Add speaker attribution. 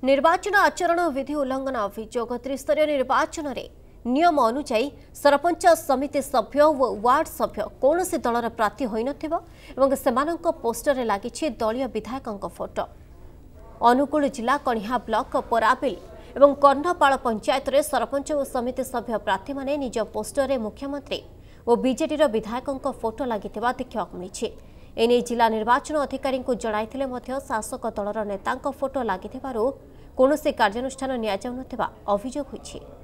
Speaker 1: निर्वाचन आचरण विधि उल्लंघन अभियोग त्रिस्तरीय निर्वाचन में नियम अनुଯାयी सरपंच समिति सभ्य और वार्ड सभ्य कौन सी दलर प्रार्थी होई नथिबो सेमानंक पोस्टर रे लागिछि दलीय विधायकों फोटो। अनुगुल जिला कणिहा ब्लॉक पराबिल एवं कर्णपाल पंचायत रे सरपंच और समिति सभ्य प्रार्थी माने निज पोस्टर रे मुख्यमंत्री और बीजेडी विधायकों फोटो लागिथिबा देखिबाकु मिलिछि। एने जिला निर्वाचन अधिकारी को जणाइथिले मध्य शासक दलर नेतांक फोटो लागिथिबारु कौन से कार्यानुष्ठान निया जाउनथिबा अभियोग होइछि।